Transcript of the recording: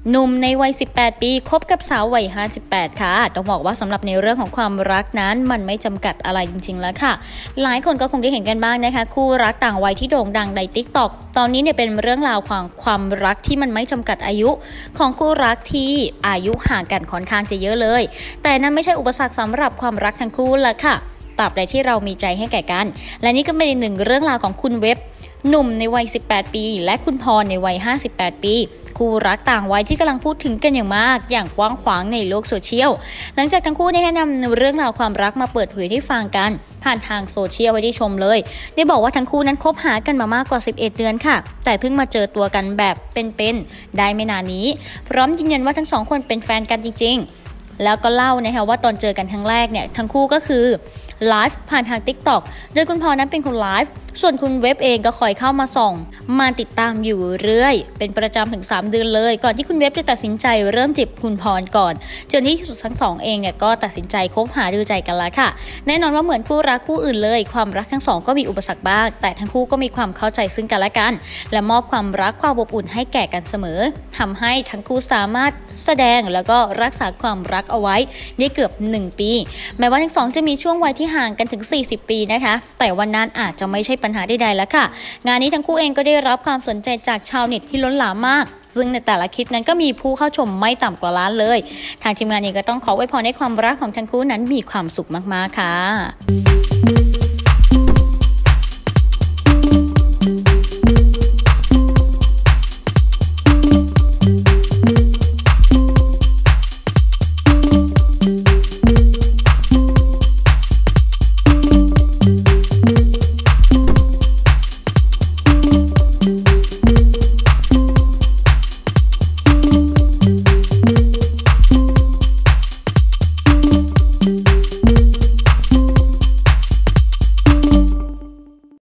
หนุ่มในวัย 18 ปีคบกับสาววัย 58 ค่ะต้องบอกว่าสำหรับในเรื่องของความรักนั้นมันไม่จำกัดอะไรจริงๆแล้วค่ะหลายคนก็คงได้เห็นกันบ้างนะคะคู่รักต่างวัยที่โด่งดังใน TikTok ตอนนี้เนี่ยเป็นเรื่องราวของความรักที่มันไม่จำกัดอายุของคู่รักที่อายุห่างกันค่อนข้างจะเยอะเลยแต่นั่นไม่ใช่อุปสรรคสำหรับความรักทั้งคู่ละค่ะตราบใดที่เรามีใจให้แก่กันและนี่ก็เป็นหนึ่งเรื่องราวของคุณเว็บหนุ่มในวัย 18 ปีและคุณพรในวัย 58 ปีคู่รักต่างวัยที่กำลังพูดถึงกันอย่างมากอย่างกว้างขวางในโลกโซเชียลหลังจากทั้งคู่ได้นำเรื่องราวความรักมาเปิดเผยให้ฟังกันผ่านทางโซเชียลไว้ได้ชมเลยได้บอกว่าทั้งคู่นั้นคบหากันมามากกว่า11 เดือนค่ะแต่เพิ่งมาเจอตัวกันแบบเป็นๆได้ไม่นานนี้พร้อมยืนยันว่าทั้งสองคนเป็นแฟนกันจริงๆแล้วก็เล่านะคะว่าตอนเจอกันครั้งแรกเนี่ยทั้งคู่ก็คือไลฟ์ผ่านทาง TikTok โดยคุณพรนั้นเป็นคนไลฟ์ส่วนคุณเว็บเองก็คอยเข้ามาส่องมาติดตามอยู่เรื่อยเป็นประจำถึง3 เดือนเลยก่อนที่คุณเว็บจะตัดสินใจเริ่มจีบคุณพรก่อนจนที่สุดทั้งสองเองเนี่ยก็ตัดสินใจคบหาดูใจกันแล้วค่ะแน่นอนว่าเหมือนคู่รักคู่อื่นเลยความรักทั้งสองก็มีอุปสรรคบ้างแต่ทั้งคู่ก็มีความเข้าใจซึ่งกันและกันและมอบความรักความอบอุ่นให้แก่กันเสมอทำให้ทั้งคู่สามารถแสดงแล้วก็รักษาความรักเอาไว้ได้เกือบ1 ปีแม้ว่าทั้งสองจะมีช่วงวัยที่ห่างกันถึง40 ปีนะคะแต่วันนั้นอาจจะไม่ใช่ปัญหาใดๆแล้วค่ะงานนี้ทั้งคู่เองก็ได้รับความสนใจจากชาวเน็ตที่ล้นหลามมากซึ่งในแต่ละคลิปนั้นก็มีผู้เข้าชมไม่ต่ำกว่าล้านเลยทางทีมงานเองก็ต้องขออวยพรให้ความรักของทั้งคู่นั้นมีความสุขมากๆค่ะ